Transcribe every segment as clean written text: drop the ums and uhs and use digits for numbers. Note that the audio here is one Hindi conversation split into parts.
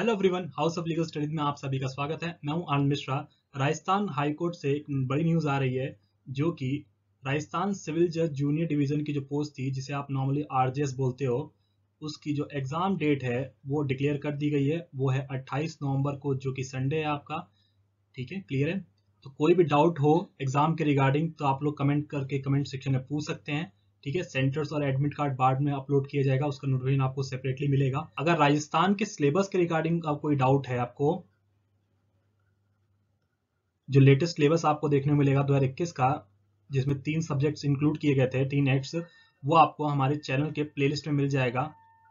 Hello everyone, house of legal studies में आप सभी का स्वागत है। मैं हूं आनंद मिश्रा। राजस्थान हाई कोर्ट से एक बड़ी न्यूज़ आ रही है जो कि राजस्थान सिविल जज जूनियर डिवीजन की जो पोस्ट थी, जिसे आप नॉर्मली आरजेएस बोलते हो, उसकी जो एग्ज़ाम डेट है वो डिक्लेयर कर दी गई है। वो है 28 नवंबर को, जो कि संडे है आपका। ठीक है, क्लियर है? तो कोई भी डाउट हो एग्ज़ाम के रिगार्डिंग तो आप लोग कमेंट करके कमेंट सेक्शन में पूछ सकते हैं। ठीक है, सेंटर्स और एडमिट कार्ड बाद में अपलोड किया जाएगा, उसका नोटिफिकेशन आपको सेपरेटली मिलेगा। अगर राजस्थान के सिलेबस के रिगार्डिंग कोई डाउट है आपको, जो लेटेस्ट सिलेबस आपको देखने को मिलेगा 2021 का, जिसमें 3 सब्जेक्ट्स इंक्लूड किए गए थे, 3 एक्ट्स, वो आपको हमारे चैनल के प्लेलिस्ट में मिल जाएगा।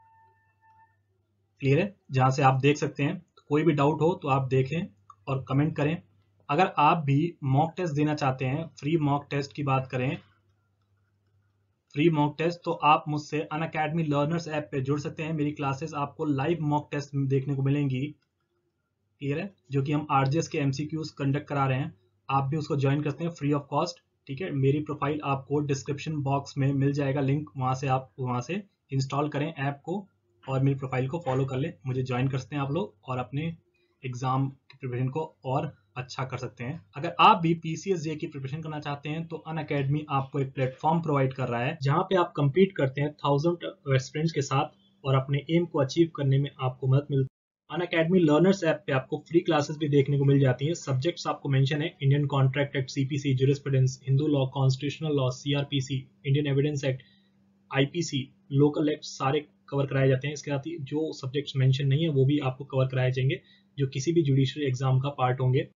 क्लियर है? जहां से आप देख सकते हैं। तो कोई भी डाउट हो तो आप देखें और कमेंट करें। अगर आप भी मॉक टेस्ट देना चाहते हैं, फ्री मॉक टेस्ट की बात करें, फ्री मॉक टेस्ट, तो आप मुझसे अनअकैडमी लर्नर्स ऐप पे जुड़ सकते हैं। मेरी क्लासेस आपको लाइव मॉक टेस्ट देखने को मिलेंगी। क्लियर है? जो कि हम आरजेएस के एमसीक्यूज कंडक्ट करा रहे हैं। आप भी उसको ज्वाइन करते हैं फ्री ऑफ कॉस्ट। ठीक है, मेरी प्रोफाइल आपको डिस्क्रिप्शन बॉक्स में मिल जाएगा लिंक, वहां से आप वहां से इंस्टॉल करें ऐप को और मेरी प्रोफाइल को फॉलो कर लें। मुझे ज्वाइन कर सकते हैं आप लोग और अपने एग्जाम की प्रिपरेशन को और अच्छा कर सकते हैं। अगर आप भी पीसीएसजे की प्रिपरेशन करना चाहते हैं तो अनअकैडमी आपको एक प्लेटफॉर्म प्रोवाइड कर रहा है, जहां पे आप compete करते हैं 1000 एस्पिरेंट्स के साथ और अपने एम को अचीव करने में आपको मदद मिलती है। अनअकैडमी लर्नर्स ऐप पे आपको फ्री क्लासेस भी देखने को मिल जाती हैं। सब्जेक्ट्स आपको मेंशन है: Indian contract act, CPC, jurisprudence, Hindu law, constitutional law, CRPC, Indian evidence act, IPC, local act, सारे कवर कराए जाते हैं। इसके साथ ही जो सब्जेक्ट्स मेंशन नहीं है वो भी आपको कवर कराए जाएंगे, जो किसी भी जुडिशरी एग्जाम का पार्ट होंगे।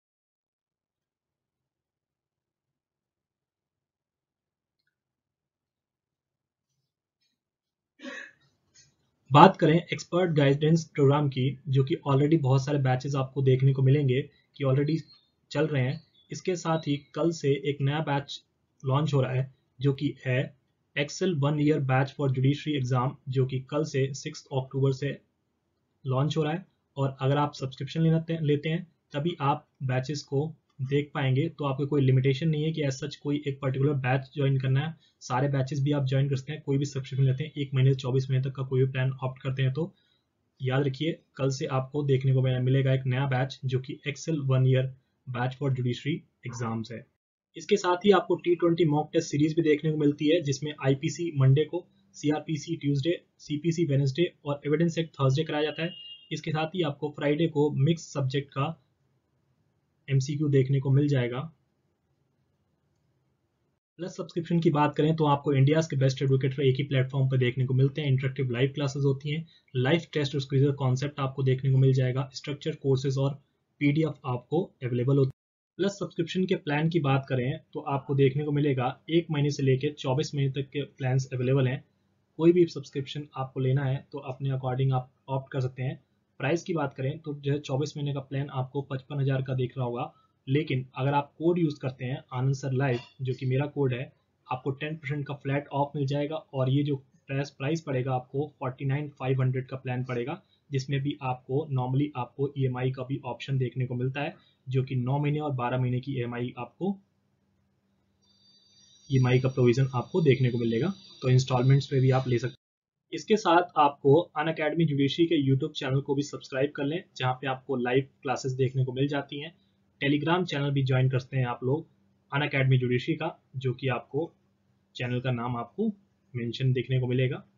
बात करें एक्सपर्ट गाइडेंस प्रोग्राम की, जो कि ऑलरेडी बहुत सारे बैचेस आपको देखने को मिलेंगे कि ऑलरेडी चल रहे हैं। इसके साथ ही कल से एक नया बैच लॉन्च हो रहा है, जो कि है Excel 1 year batch for judiciary exam, जो कि कल से 6 अक्टूबर से लॉन्च हो रहा है। और अगर आप सब्सक्रिप्शन लेते हैं तभी आप बैचेस को देख पाएंगे। तो आपको कोई लिमिटेशन नहीं है कि एज सच कोई एक पर्टिकुलर बैच ज्वाइन करना है। सारे बैचेस भी आप ज्वाइन कर सकते हैं। कोई भी सब्सक्रिप्शन लेते हैं 1 महीने से 24 महीने तक का कोई भी प्लान ऑप्ट करते हैं तो याद रखिए, कल से आपको देखने को मिलेगा एक नया बैच, जो कि Excel 1 year batch for judiciary exams है। इसके साथ ही आपको T20 मॉक टेस्ट सीरीज भी देखने को मिलती है, जिसमें आईपीसी मंडे को, सीआरपीसी ट्यूसडे, सीपीसी वेडनेसडे और एविडेंस एक्ट थर्सडे कराया जाता है। इसके साथ ही आपको फ्राइडे को मिक्स सब्जेक्ट का एमसीक्यू देखने को मिल जाएगा। प्लस सब्सक्रिप्शन की बात करें तो आपको इंडिया के बेस्ट एडवोकेट एक ही प्लेटफॉर्म पर देखने को मिलते हैं। इंटरेक्टिव लाइव क्लासेस होती हैं, लाइव टेस्ट और क्विज कॉन्सेप्ट आपको देखने को मिल जाएगा, स्ट्रक्चर कोर्सेज और पीडीएफ आपको अवेलेबल होती है। प्लस सब्सक्रिप्शन के प्लान की बात करें तो आपको देखने को मिलेगा 1 महीने से लेकर 24 महीने तक के प्लान्स अवेलेबल हैं। कोई भी सब्सक्रिप्शन आपको लेना है तो अपने अकॉर्डिंग आप ऑप्ट कर सकते हैं। प्राइस की बात करें तो जो है 24 महीने का प्लान आपको 55,000 का दिख रहा होगा, लेकिन अगर आप कोड यूज करते हैं आनंद सर लाइव, जो कि मेरा कोड है, आपको 10% का फ्लैट ऑफ मिल जाएगा। और ये जो प्राइस पड़ेगा आपको 49,500 का प्लान पड़ेगा, जिसमें भी आपको नॉर्मली आपको ईएमआई का भी ऑप्शन देखने को मिलता है, जो कि 9 महीने और 12 महीने की ईएमआई का प्रोविजन आपको देखने को मिलेगा। तो इंस्टॉलमेंट्स पे भी आप ले सकते हैं। इसके साथ आपको अनअकैडमी जुडिशरी के यूट्यूब चैनल को भी सब्सक्राइब कर लें, जहां पे आपको लाइव क्लासेस देखने को मिल जाती हैं। टेलीग्राम चैनल भी ज्वाइन कर सकते हैं आप लोग अनअकैडमी जुडिशरी का, जो कि आपको चैनल का नाम आपको मेंशन देखने को मिलेगा।